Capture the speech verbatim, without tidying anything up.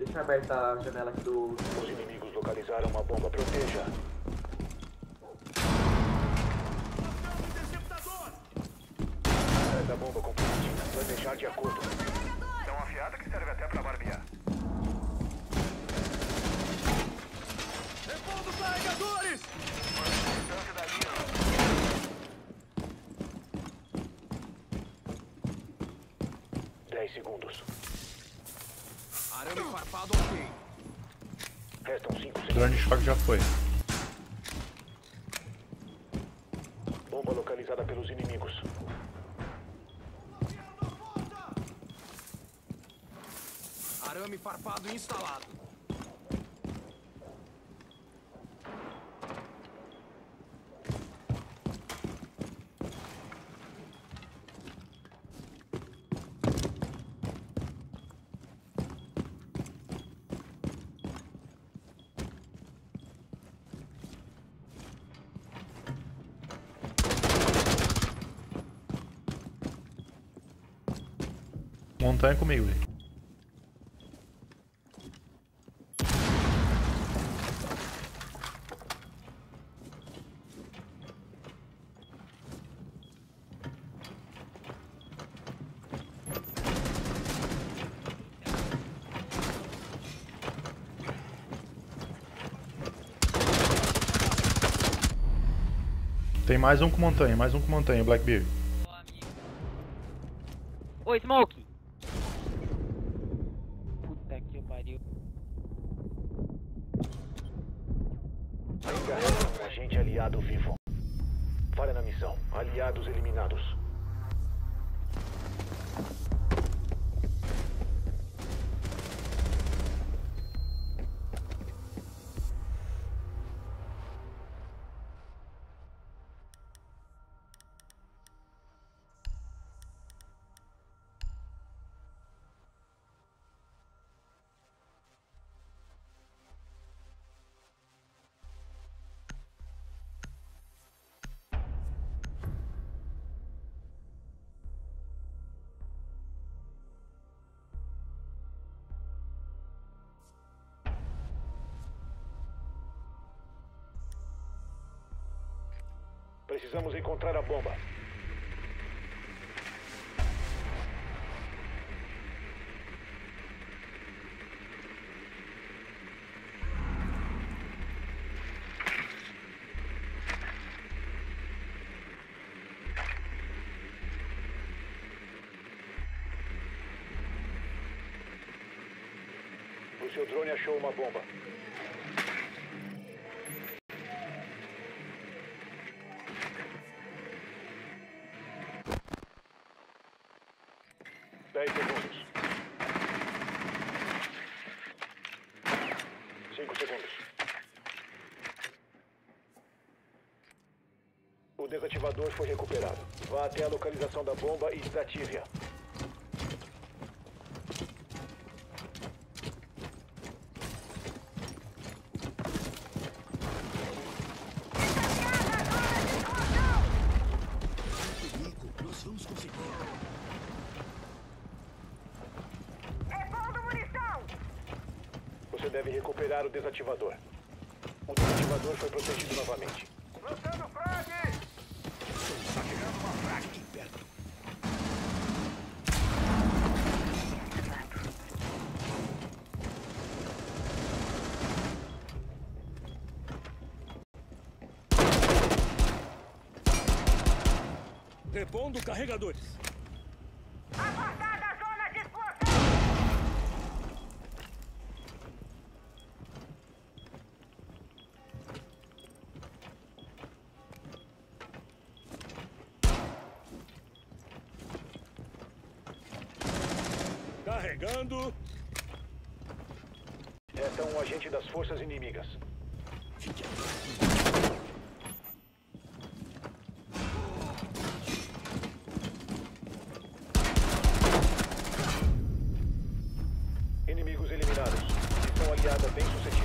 Deixa aberta a janela aqui do... Os inimigos localizaram uma bomba. Proteja. Da bomba comprometida. Planejar de acordo. Tão afiada que serve até pra barbear. Repondo carregadores! Distância da linha. Dez segundos. Arame farpado ok. Restam cinco O segundos. drone de choque já foi. Bomba localizada pelos inimigos. Arame farpado instalado. Montanha comigo, velho. Tem mais um com montanha, mais um com montanha, Blackbeard. Ô, Smoke! Puta que pariu. Encarrega um agente aliado vivo. Falha na missão. Aliados eliminados. Precisamos encontrar a bomba. O seu drone achou uma bomba. Dez segundos. Cinco segundos. O desativador foi recuperado. Vá até a localização da bomba e desative-a. Você deve recuperar o desativador. O desativador foi protegido novamente. Lançando frag! Está chegando uma frag aqui perto. Repondo carregadores. Afastar da zona de explosão! Carregando. Resta um agente das forças inimigas. Fique Inimigos eliminados. Missão aliada bem sucedida.